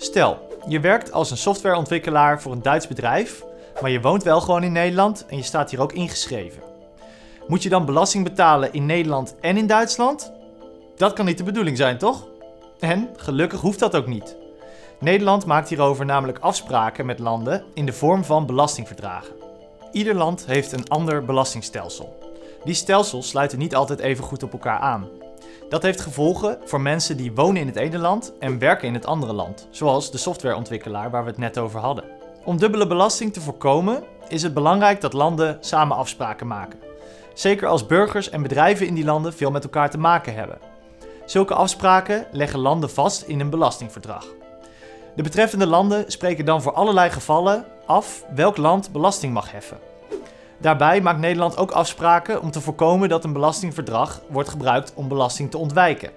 Stel, je werkt als een softwareontwikkelaar voor een Duits bedrijf, maar je woont wel gewoon in Nederland en je staat hier ook ingeschreven. Moet je dan belasting betalen in Nederland en in Duitsland? Dat kan niet de bedoeling zijn, toch? En gelukkig hoeft dat ook niet. Nederland maakt hierover namelijk afspraken met landen in de vorm van belastingverdragen. Ieder land heeft een ander belastingstelsel. Die stelsels sluiten niet altijd even goed op elkaar aan. Dat heeft gevolgen voor mensen die wonen in het ene land en werken in het andere land, zoals de softwareontwikkelaar waar we het net over hadden. Om dubbele belasting te voorkomen is het belangrijk dat landen samen afspraken maken. Zeker als burgers en bedrijven in die landen veel met elkaar te maken hebben. Zulke afspraken leggen landen vast in een belastingverdrag. De betreffende landen spreken dan voor allerlei gevallen af welk land belasting mag heffen. Daarbij maakt Nederland ook afspraken om te voorkomen dat een belastingverdrag wordt gebruikt om belasting te ontwijken.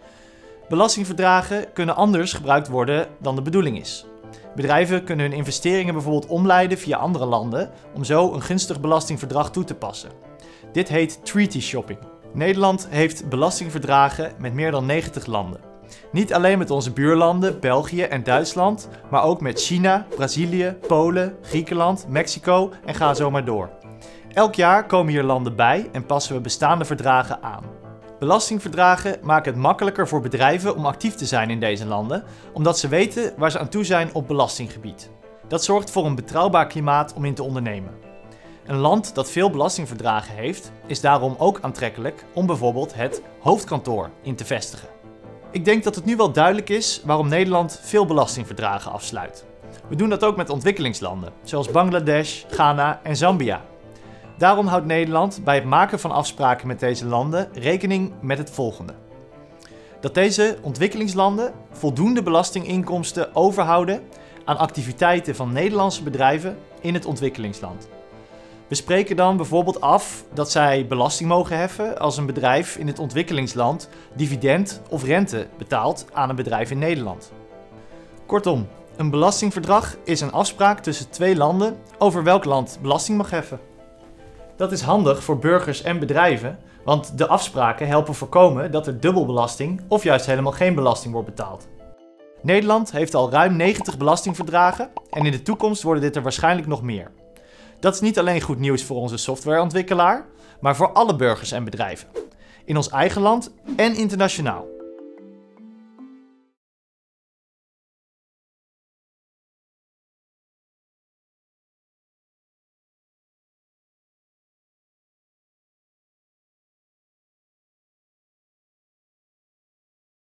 Belastingverdragen kunnen anders gebruikt worden dan de bedoeling is. Bedrijven kunnen hun investeringen bijvoorbeeld omleiden via andere landen om zo een gunstig belastingverdrag toe te passen. Dit heet treaty shopping. Nederland heeft belastingverdragen met meer dan 90 landen. Niet alleen met onze buurlanden, België en Duitsland, maar ook met China, Brazilië, Polen, Griekenland, Mexico en ga zo maar door. Elk jaar komen hier landen bij en passen we bestaande verdragen aan. Belastingverdragen maken het makkelijker voor bedrijven om actief te zijn in deze landen, omdat ze weten waar ze aan toe zijn op belastinggebied. Dat zorgt voor een betrouwbaar klimaat om in te ondernemen. Een land dat veel belastingverdragen heeft, is daarom ook aantrekkelijk om bijvoorbeeld het hoofdkantoor in te vestigen. Ik denk dat het nu wel duidelijk is waarom Nederland veel belastingverdragen afsluit. We doen dat ook met ontwikkelingslanden, zoals Bangladesh, Ghana en Zambia. Daarom houdt Nederland bij het maken van afspraken met deze landen rekening met het volgende. Dat deze ontwikkelingslanden voldoende belastinginkomsten overhouden aan activiteiten van Nederlandse bedrijven in het ontwikkelingsland. We spreken dan bijvoorbeeld af dat zij belasting mogen heffen als een bedrijf in het ontwikkelingsland dividend of rente betaalt aan een bedrijf in Nederland. Kortom, een belastingverdrag is een afspraak tussen twee landen over welk land belasting mag heffen. Dat is handig voor burgers en bedrijven, want de afspraken helpen voorkomen dat er dubbelbelasting of juist helemaal geen belasting wordt betaald. Nederland heeft al ruim 90 belastingverdragen en in de toekomst worden dit er waarschijnlijk nog meer. Dat is niet alleen goed nieuws voor onze softwareontwikkelaar, maar voor alle burgers en bedrijven. In ons eigen land en internationaal.